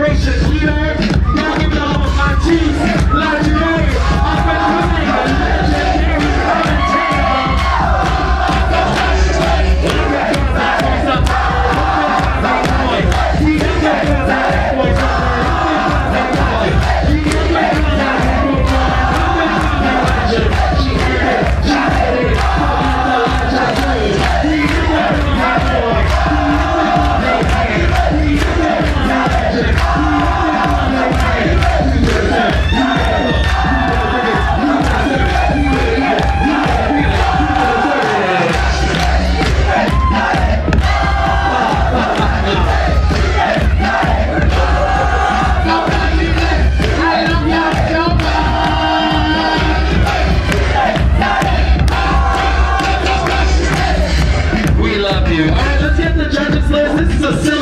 generations. You heard? Now give it all MATYOUZ LADUREE. I've been winning a legendary commentator. Alright, let's get the judges list. This is a